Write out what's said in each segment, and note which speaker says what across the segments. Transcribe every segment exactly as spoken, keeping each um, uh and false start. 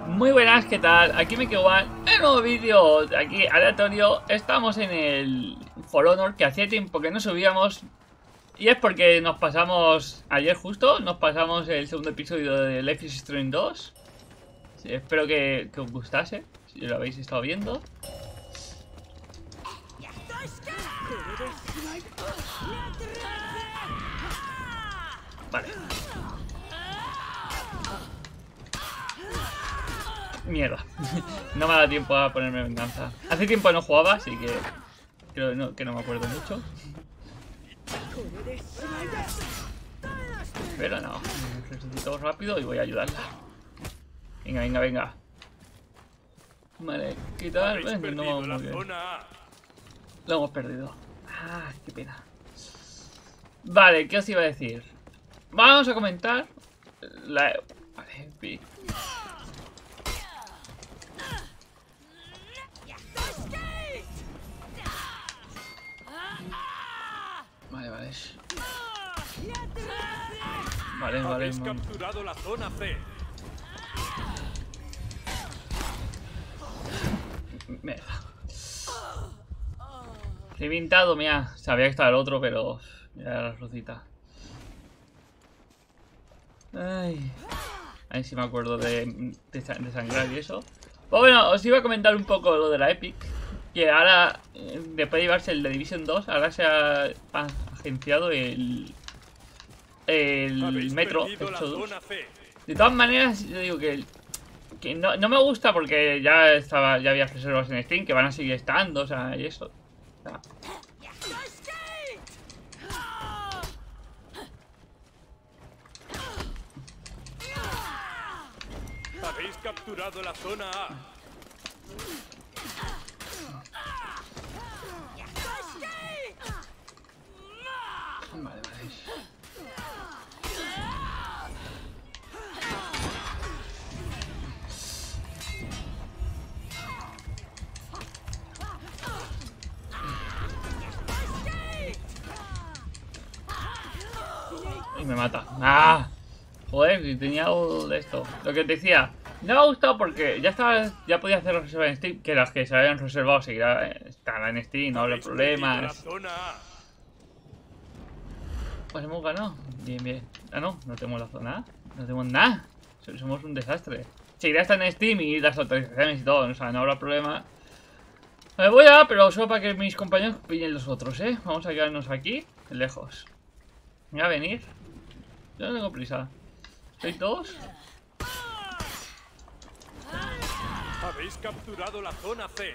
Speaker 1: Muy buenas, ¿qué tal? Aquí me quedo en un nuevo vídeo, aquí aleatorio. Estamos en el For Honor, que hacía tiempo que no subíamos. Y es porque nos pasamos, ayer justo, nos pasamos el segundo episodio de Life is Strange dos. Sí, espero que, que os gustase, si lo habéis estado viendo. Vale. Mierda. No me ha dado tiempo a ponerme venganza. Hace tiempo no jugaba, así que creo no, que no me acuerdo mucho. Pero no, resucito rápido y voy a ayudarla. Venga, venga, venga. Vale, ¿qué tal? Bueno, no vamos muy bien. Lo hemos perdido. Ah, qué pena. Vale, ¿qué os iba a decir? Vamos a comentar la... Vale, pi. Vale, vale. Vale, vale.
Speaker 2: Habéis capturado la zona C.
Speaker 1: Mierda. He pintado, mira. Sabía que estaba el otro, pero ya la rosita. Ay. Ahí sí me acuerdo de, de, de sangrar y eso. Pues bueno, os iba a comentar un poco lo de la Epic. Que ahora, después de llevarse el de Division dos, ahora se ha agenciado el, el Metro Exodus. De todas maneras, yo digo que, que no, no me gusta porque ya estaba ya había reservas en Steam que van a seguir estando, o sea, y eso. O sea.
Speaker 2: Habéis capturado la zona A.
Speaker 1: Vale, vale. Y me mata. ¡Ah! Joder, si tenía algo de esto. Lo que te decía, no me ha gustado porque ya estaba, ya podía hacer reservas en Steam, que las que se habían reservado seguirán estarán en Steam, no habrá problemas. Pues hemos ganado. Bien, bien. Ah, no, no tenemos la zona. No tenemos nada. Somos un desastre. Seguirá estando en Steam y las autorizaciones y todo. O sea, no habrá problema. Me voy a, pero solo para que mis compañeros pillen los otros, ¿eh? Vamos a quedarnos aquí, lejos. Me va a venir. Yo no tengo prisa. ¿Sois dos?
Speaker 2: Habéis capturado la zona C.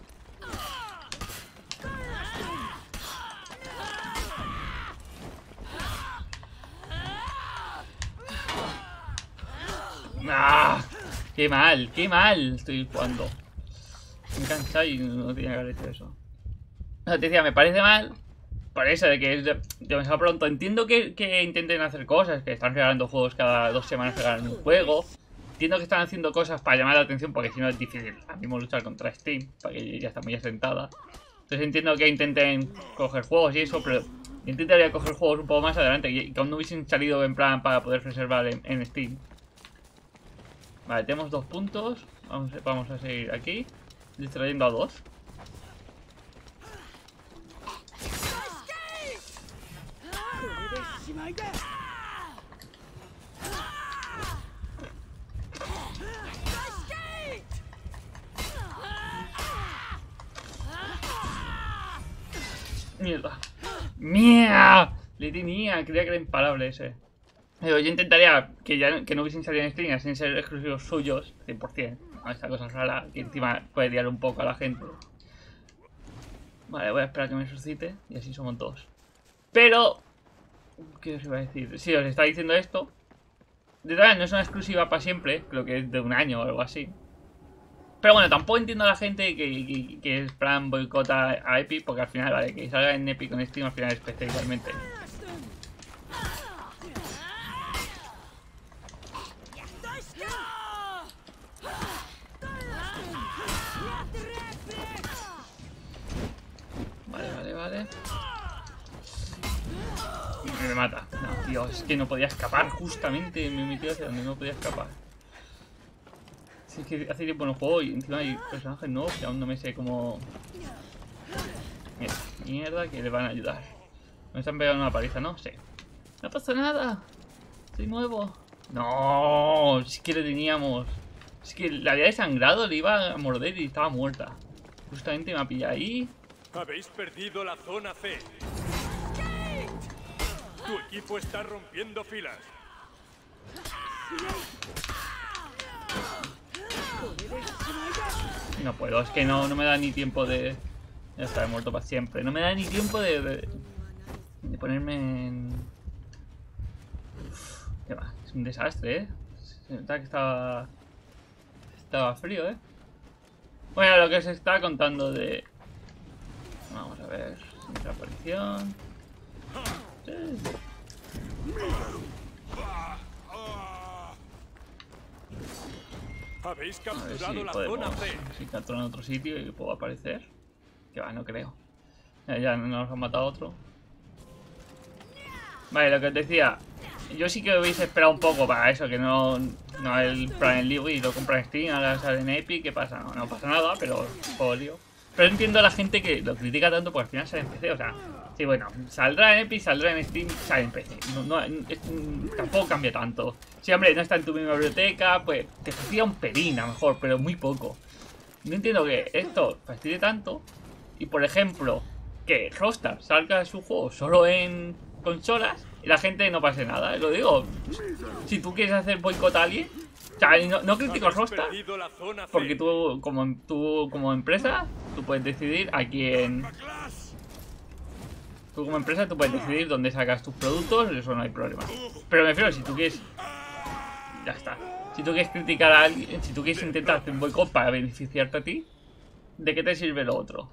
Speaker 1: ¡Ah! ¡Qué mal! ¡Qué mal! Estoy jugando. Me he cansado y no tenía que haber hecho eso. No, te decía, me parece mal. Por eso, de que es de, demasiado pronto. Entiendo que, que intenten hacer cosas, que están regalando juegos cada dos semanas, regalan un juego. Entiendo que están haciendo cosas para llamar la atención, porque si no es difícil ahora mismo luchar contra Steam, porque ya está muy asentada. Entonces entiendo que intenten coger juegos y eso, pero intentaría coger juegos un poco más adelante, que aún no hubiesen salido en plan para poder reservar en, en Steam. Vale, tenemos dos puntos. Vamos, vamos a seguir aquí, distrayendo a dos. Mierda. ¡Mierda! Le tenía, creía que era imparable ese. Pero yo intentaría que ya que no hubiesen salido en Steam, sin ser exclusivos suyos, cien por cien. A esta cosa rara que encima puede liar un poco a la gente. Vale, voy a esperar a que me resucite y así somos dos. Pero... ¿qué os iba a decir? Sí, os está diciendo esto. De verdad, no es una exclusiva para siempre, creo que es de un año o algo así. Pero bueno, tampoco entiendo a la gente que, que, que es plan boicota a Epic, porque al final, vale, que salga en Epic con Steam al final es P C igualmente. Vale, vale, vale. Me mata. No, tío, es que no podía escapar. Justamente me he metido hacia donde no podía escapar. Si es que hace tiempo no juego y encima hay personajes nuevos que aún no me sé cómo... Mierda, mierda, que le van a ayudar. Me están pegando una paliza, ¿no? Sí. No pasa nada. Soy nuevo. No, sí que lo teníamos. Es que la había desangrado, le iba a morder y estaba muerta. Justamente me ha pillado ahí.
Speaker 2: Habéis perdido la zona C. Tu equipo está rompiendo filas.
Speaker 1: No puedo, es que no, no me da ni tiempo de... Ya está, he muerto para siempre. No me da ni tiempo de... De, de ponerme en... Uf, ¿qué va? Es un desastre, ¿eh? Se nota que estaba... Estaba frío, ¿eh? Bueno, lo que se está contando de... Vamos a ver... Otra aparición... Sí.
Speaker 2: Habéis
Speaker 1: A ver
Speaker 2: capturado
Speaker 1: si
Speaker 2: la
Speaker 1: podemos...
Speaker 2: zona C.
Speaker 1: Si capturo en otro sitio y puedo aparecer. Que va, no creo. Ya, ya nos han matado otro. Vale, lo que os decía. Yo sí que hubiese esperado un poco para eso, que no, no el Prime League y lo compra en Steam, ahora sale en Epic, ¿qué pasa? No, no pasa nada, pero juego lío. Pero entiendo a la gente que lo critica tanto porque al final sale en P C, o sea, sí, bueno, saldrá en Epic, saldrá en Steam, sale en P C. No, no, es, tampoco cambia tanto. Sí, hombre, no está en tu misma biblioteca, pues te fastidia un pelín a lo mejor, pero muy poco. No entiendo que esto fastidie tanto. Y por ejemplo, que Rockstar salga su juego solo en consolas y la gente no pase nada, lo digo. Si tú quieres hacer boicot a alguien, o sea, no, no critico a Rockstar, porque tú como, tú como empresa, tú puedes decidir a quién... Tú como empresa, tú puedes decidir dónde sacas tus productos, eso no hay problema. Pero me refiero, si tú quieres... Ya está. Si tú quieres criticar a alguien, si tú quieres intentar hacer un boicot para beneficiarte a ti, ¿de qué te sirve lo otro?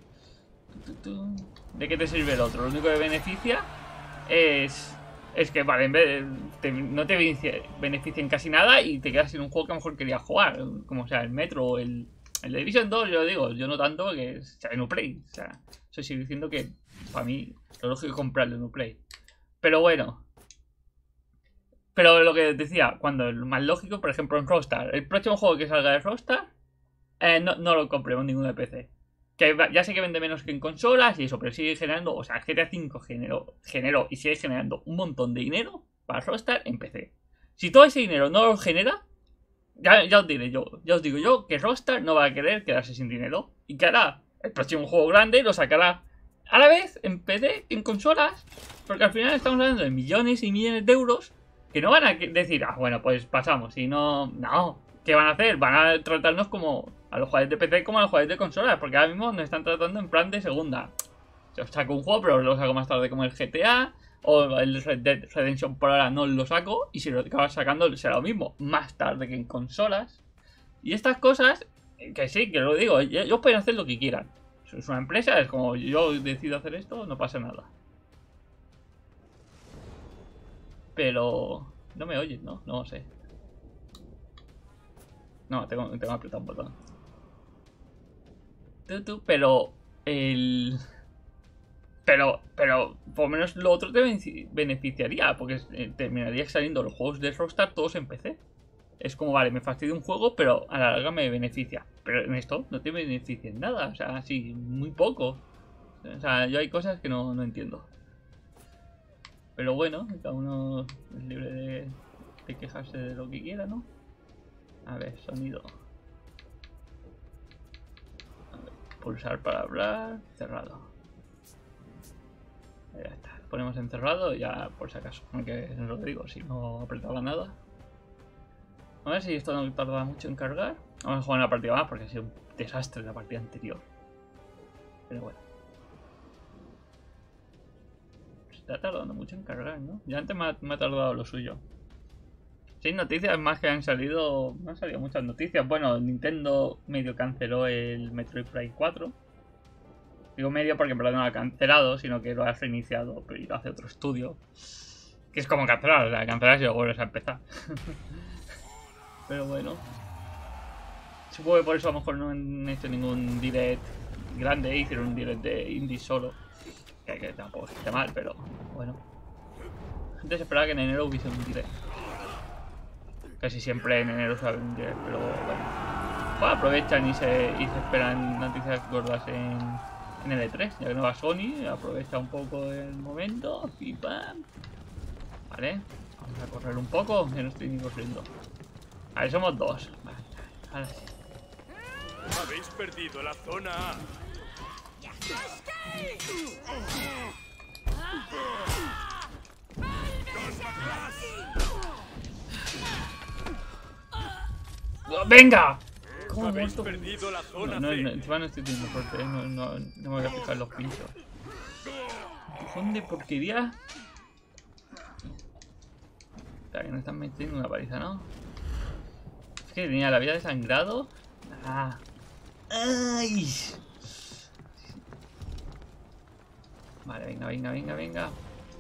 Speaker 1: ¿De qué te sirve el otro? Lo único que beneficia es... Es que, vale, en vez de, te, no te beneficia en casi nada y te quedas sin un juego que a lo mejor querías jugar. Como sea el Metro o el, el Division dos, yo lo digo, yo no tanto que sea en Uplay. O sea, eso sigo diciendo que para mí lo lógico es comprarlo en Uplay. Pero bueno. Pero lo que decía, cuando lo más lógico, por ejemplo en Rockstar, el próximo juego que salga de Rockstar, eh, no, no lo compremos ninguno de P C. Que ya sé que vende menos que en consolas y eso, pero sigue generando, o sea, G T A cinco generó, generó y sigue generando un montón de dinero para Rockstar en P C. Si todo ese dinero no lo genera, ya, ya os diré yo, ya os digo yo que Rockstar no va a querer quedarse sin dinero y que hará el próximo juego grande lo sacará a la vez en P C y en consolas, porque al final estamos hablando de millones y millones de euros que no van a decir, ah, bueno, pues pasamos y no, no, ¿qué van a hacer? Van a tratarnos como... a los jugadores de P C como a los jugadores de consolas, porque ahora mismo nos están tratando en plan de segunda. Yo saco un juego, pero lo saco más tarde como el G T A, o el Red Dead Redemption por ahora no lo saco, y si lo acabas sacando será lo mismo, más tarde que en consolas. Y estas cosas, que sí, que lo digo, ellos pueden hacer lo que quieran. Es una empresa, es como yo decido hacer esto, no pasa nada. Pero... no me oyes, ¿no? No sé. No, tengo, tengo que apretar un botón. Tú, tú, pero el... Pero, pero, por lo menos lo otro te beneficiaría, porque eh, terminaría saliendo los juegos de Rockstar todos en P C. Es como, vale, me fastidia un juego, pero a la larga me beneficia. Pero en esto no te beneficia en nada, o sea, sí, muy poco. O sea, yo hay cosas que no, no entiendo. Pero bueno, cada uno es libre de, de quejarse de lo que quiera, ¿no? A ver, sonido. A ver, pulsar para hablar, cerrado. Ya está, ponemos en cerrado ya por si acaso, aunque es lo que digo, si no apretaba nada. A ver si esto no tarda mucho en cargar. Vamos a jugar una partida más porque ha sido un desastre la partida anterior. Pero bueno. Se está tardando mucho en cargar, ¿no? Ya antes me ha, me ha tardado lo suyo. Sin noticias más que han salido. No han salido muchas noticias. Bueno, Nintendo medio canceló el Metroid Prime cuatro. Digo medio porque en verdad no lo ha cancelado, sino que lo ha reiniciado, pero lo hace otro estudio. Que es como cancelar, o sea, cancelar si lo vuelves a empezar. Pero bueno. Supongo que por eso a lo mejor no han hecho ningún direct grande, hicieron un direct de indie solo. Que, que tampoco esté mal, pero bueno. Antes esperaba que en enero hubiese un direct. Casi siempre en enero saben que, pero bueno. Pues aprovechan y se, y se esperan noticias gordas en, en el E tres. Ya que no va Sony, aprovecha un poco el momento. Y pam. Vale, vamos a correr un poco, que no estoy ni corriendo. A ver, somos dos. Vale, ahora sí.
Speaker 2: Habéis perdido la zona A.
Speaker 1: ¡Venga! ¿Cómo
Speaker 2: Habéis
Speaker 1: muerto?
Speaker 2: perdido la zona
Speaker 1: No, no,
Speaker 2: C.
Speaker 1: no, encima no estoy teniendo fuerte, ¿eh? no, no, no me voy a fijar los pinchos. ¿Cojón de porquería? Espera, que me están metiendo una paliza, ¿no? Es que tenía la vida de sangrado. Ah. ¡Ay! Vale, venga, venga, venga, venga.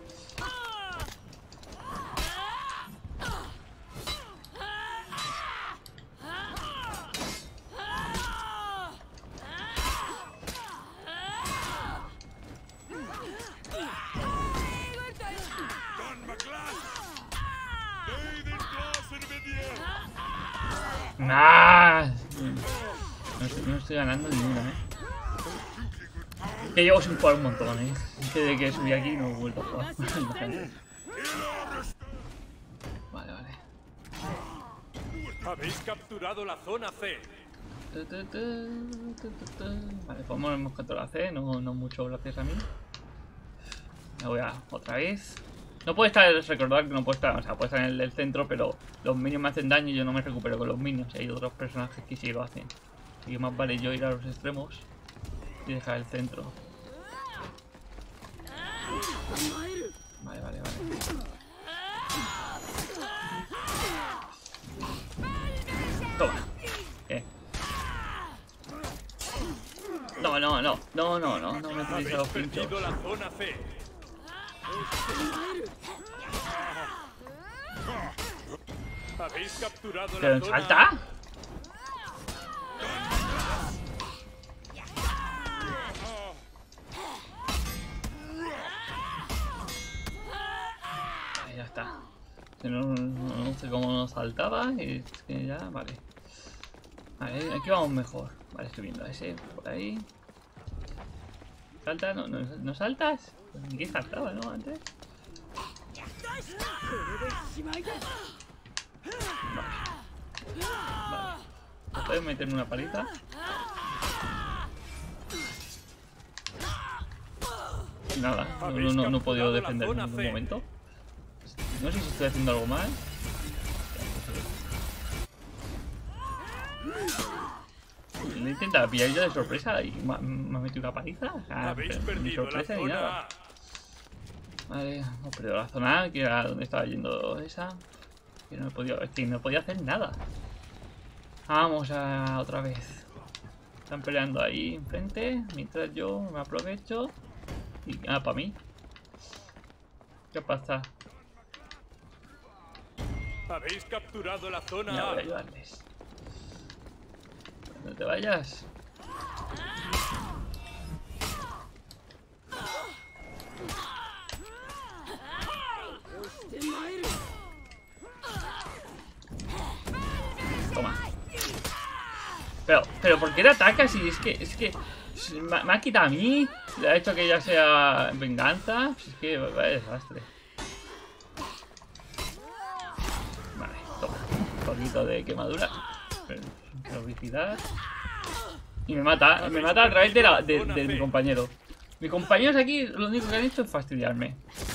Speaker 1: ¡Nah! No estoy, no estoy ganando ninguna, eh. Que llevo sin jugar un montón, eh. Que de que subí aquí no he vuelto a jugar. Vale, vale.
Speaker 2: Habéis capturado la zona C.
Speaker 1: Vale, pues hemos capturado la C, no, no mucho gracias a mí. Me voy a otra vez. No puede estar, recordar que no puede estar, o sea, puede estar en el del centro, pero los minions me hacen daño y yo no me recupero con los minions. Y hay otros personajes que sí lo hacen. Así que más vale yo ir a los extremos y dejar el centro. Vale, vale, vale. Toma. ¿Qué? No, no, no, no, no, no, no me utilizo los pinchos.
Speaker 2: Perdido la zona C. Habéis capturado
Speaker 1: ¿Pero
Speaker 2: la
Speaker 1: en
Speaker 2: zona
Speaker 1: salta? Ahí ya está. Que no, no, no sé cómo nos saltaba y es que ya, vale. Vale, aquí vamos mejor. Vale, estoy viendo a ese por ahí. ¿Salta? ¿No, no, no saltas? Pues ni que saltaba, ¿no? Antes. Vale. Vale. ¿Puedes meterme una palita? Nada, no, no, no, no he podido defender en ningún momento. No sé si estoy haciendo algo mal. Le he intentado pillar yo de sorpresa y me ha metido una paliza. O sea, ni sorpresa ni nada. Vale, hemos perdido la zona, que era donde estaba yendo esa. Que no he podido, es que no podía hacer nada. Vamos a otra vez. Están peleando ahí enfrente, mientras yo me aprovecho. Y ah, para mí. ¿Qué pasa?
Speaker 2: Habéis capturado la zona
Speaker 1: Ya voy a
Speaker 2: A.
Speaker 1: ayudarles. No te vayas. Toma. Pero, pero ¿por qué le atacas? Si es que, es que me, me ha quitado a mí. Le ha hecho que ya sea venganza. Es que vaya desastre. Vale, toma. Un poquito de quemadura. Velocidad. Y me mata, me mata a través de, la, de, de mi compañero. Mis compañeros aquí lo único que han hecho es fastidiarme.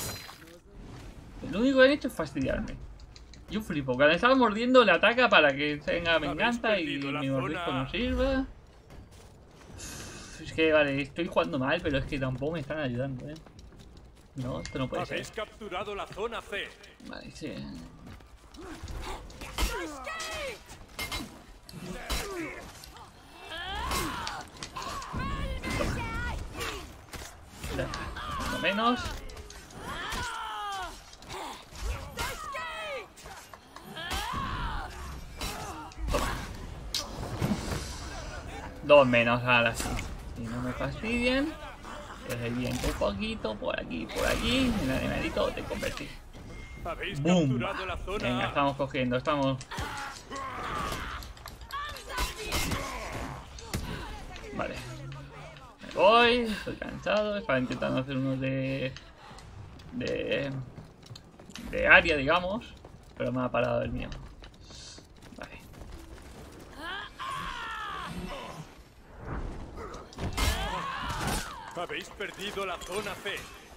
Speaker 1: Lo único que han hecho es fastidiarme. Yo flipo, cuando estaba mordiendo le ataca para que tenga venganza y mi mordisco no sirva. Es que vale, estoy jugando mal, pero es que tampoco me están ayudando, eh. No, esto no puede ser.
Speaker 2: Habéis capturado la zona C.
Speaker 1: Vale, sí. Toma. Ya, por lo menos. Toma. Dos menos, ahora sí. Y no me fastidian. Que reviente un poquito por aquí, por aquí. En el animalito te convertí.
Speaker 2: Habéis
Speaker 1: ¡Bum!
Speaker 2: capturado la zona
Speaker 1: Venga,
Speaker 2: A.
Speaker 1: estamos cogiendo, estamos... Vale. Me voy, estoy cansado. Estaba intentando hacer uno de... De... De área, digamos. Pero me ha parado el mío. Vale.
Speaker 2: Habéis perdido la zona C.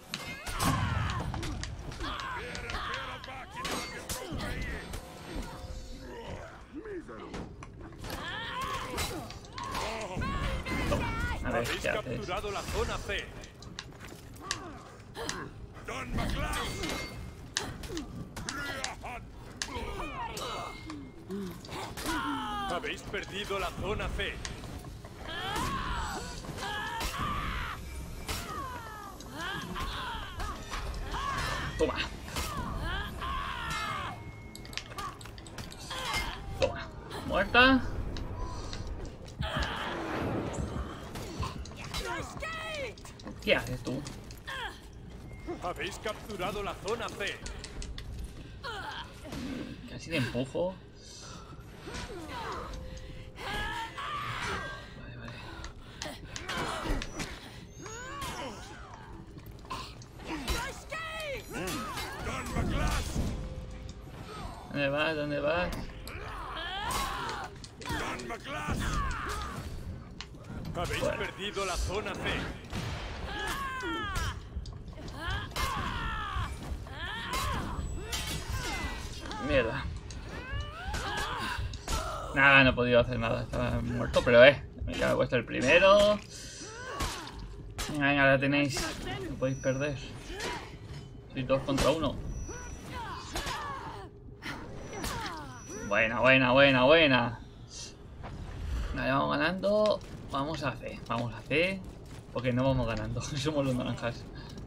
Speaker 1: A ver,
Speaker 2: Habéis
Speaker 1: ¿qué haces?
Speaker 2: capturado la zona C. Habéis perdido la zona C.
Speaker 1: Toma. Toma. Muerta. ¿Qué haces tú?
Speaker 2: Habéis capturado la zona C.
Speaker 1: Casi te empujo. Vale, vale. ¿Dónde vas? ¿Dónde vas?
Speaker 2: Habéis
Speaker 1: Bueno.
Speaker 2: perdido la zona C.
Speaker 1: Mierda. Nada, no he podido hacer nada. Estaba muerto, pero eh. Ya me he puesto el primero. Venga, venga, la tenéis. No podéis perder. Sois dos contra uno. Buena, buena, buena, buena. Vale, vamos ganando. Vamos a C. Vamos a C. Porque no vamos ganando. Somos los naranjas.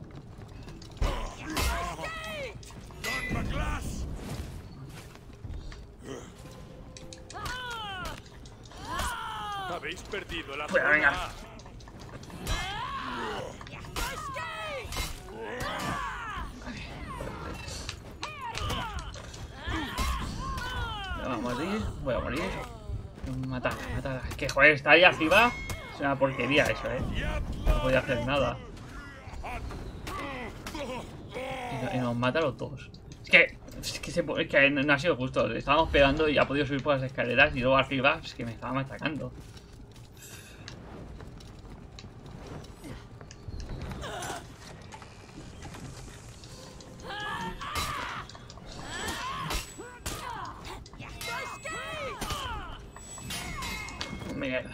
Speaker 2: Habéis perdido la
Speaker 1: Bueno,
Speaker 2: zona
Speaker 1: venga.
Speaker 2: A.
Speaker 1: Me voy a morir. Voy a morir. Matar, matar. Es que joder, está ahí arriba. Es una porquería eso, eh. No podía hacer nada. Y, no- y nos mata a los dos. Es que, es que, se, es que no, no ha sido justo. Le estábamos pegando y ha podido subir por las escaleras y luego arriba es que me estaba machacando. Mierda.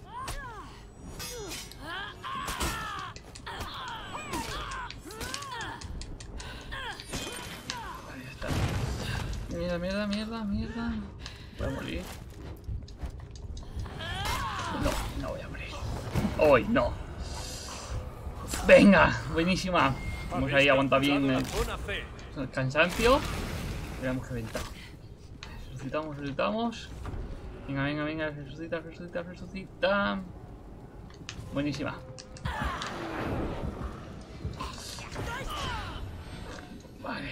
Speaker 1: Ahí está. Mierda, mierda, mierda, mierda. Voy a morir. No, no voy a morir. Hoy no. Venga, buenísima. Vamos ahí, aguanta bien el,
Speaker 2: Zona C.
Speaker 1: el cansancio. Le hemos reventado. Resucitamos, resucitamos. Venga, venga, venga, resucita, resucita, resucita. Buenísima. Vale.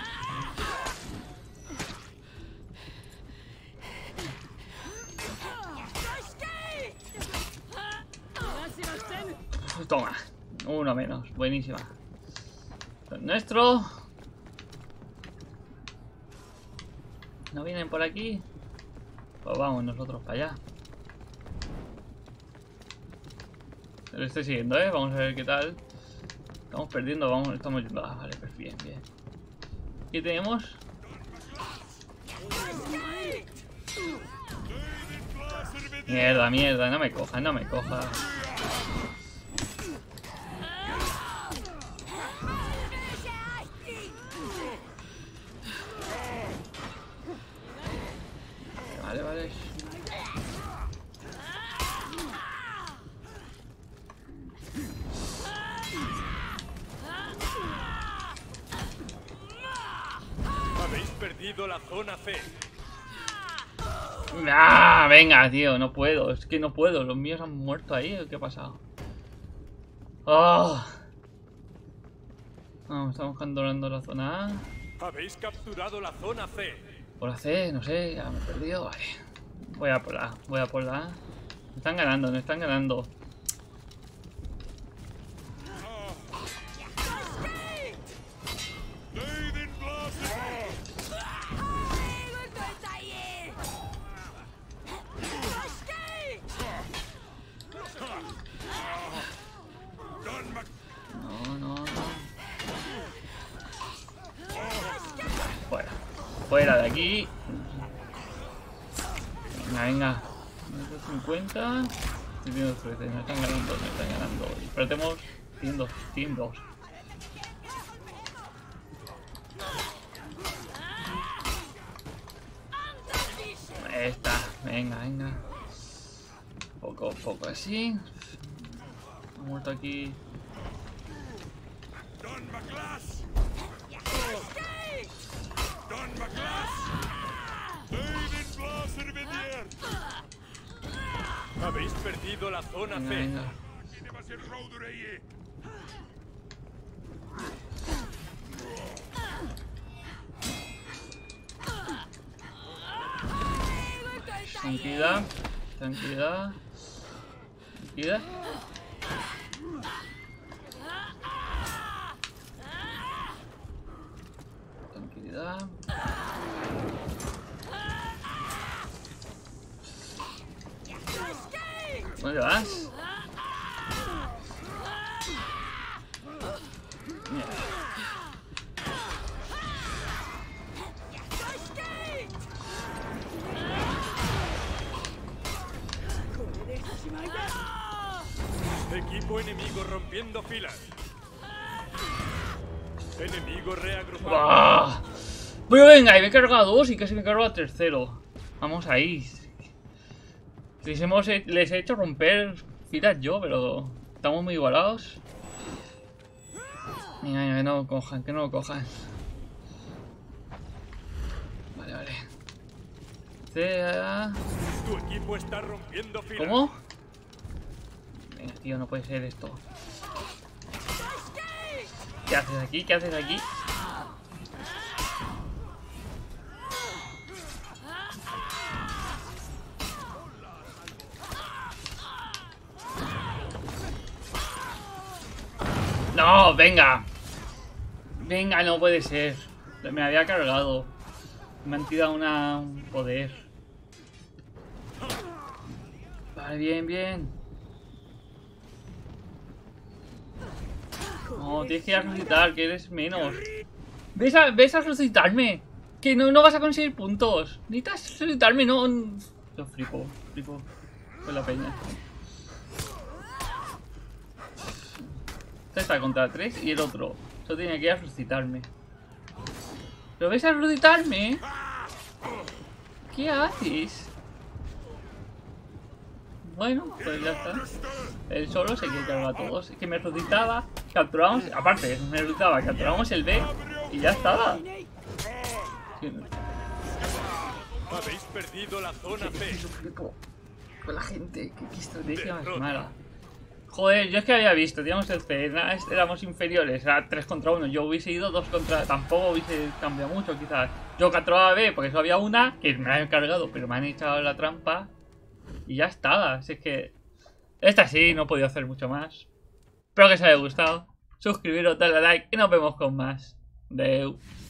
Speaker 1: Toma. Uno menos. Buenísima. Esto es nuestro. ¿No vienen por aquí? Pues vamos nosotros para allá. Lo estoy siguiendo, ¿eh? Vamos a ver qué tal. Estamos perdiendo, vamos, estamos yendo. Ah, vale, pues bien, bien. ¿Qué tenemos? Mierda, mierda, no me cojas, no me cojas. Vale, vale.
Speaker 2: Habéis perdido la zona C.
Speaker 1: Ah, venga, tío, no puedo. Es que no puedo. Los míos han muerto ahí. ¿Qué ha pasado? Oh. Vamos, estamos controlando la zona A.
Speaker 2: Habéis capturado la zona C.
Speaker 1: Por la C, no sé, ya me he perdido. Vale. Voy a por la A, voy a por la A. Me están ganando, me están ganando. No, no, no. Fuera. Fuera de aquí. Venga, venga. ciento cincuenta. ciento trece. Me están ganando, me están ganando. Y perdemos cien dos. cien dos. Ahí está. Venga, venga. Poco, poco así. Ha muerto aquí.
Speaker 2: Don McGlass. Don McGlass. David Blaservedier. Habéis perdido la zona
Speaker 1: Venga,
Speaker 2: C.
Speaker 1: venga. Tranquilidad, tranquilidad, tranquilidad. Tranquilidad. ¿Dónde vas? Mira.
Speaker 2: Equipo enemigo rompiendo filas. Enemigo reagrupado.
Speaker 1: ¡Bah! Pero venga, y me he cargado a dos y casi me he cargado a tercero. Vamos ahí. Les, hemos, les he hecho romper filas yo, pero estamos muy igualados. Venga, venga, que no lo cojan, que no lo cojan. Vale, vale. Sea...
Speaker 2: Tu equipo está rompiendo filas.
Speaker 1: ¿Cómo? Venga, tío, no puede ser esto. ¿Qué haces aquí? ¿Qué haces aquí? No, venga. Venga, no puede ser. Me había cargado. Me han tirado una, un poder. Vale, bien, bien. No, tienes que ir a resucitar, que eres menos. ¿Ves a, ves a resucitarme? Que no, no vas a conseguir puntos. Necesitas resucitarme, no. Yo flipo, flipo. Con la peña. Este está contra tres y el otro. Solo tiene que ir a resucitarme. ¿Pero ves a resucitarme? ¿Qué haces? Bueno, pues ya está. Él solo se quiere cargar a todos. Es que me resucitaba, capturamos. Aparte, me resucitaba, capturamos el B y ya estaba.
Speaker 2: Habéis perdido la zona C.
Speaker 1: Yo flipo con la gente. ¿Qué, qué estrategia más mala? Joder, yo es que había visto, digamos el C, éramos inferiores, era tres contra uno. Yo hubiese ido dos contra. Tampoco hubiese cambiado mucho, quizás. Yo capturaba B, porque solo había una que me han cargado, pero me han echado la trampa. Y ya está, así es que... Esta sí, no he podido hacer mucho más. Espero que os haya gustado. Suscribiros, darle a like y nos vemos con más. Deu.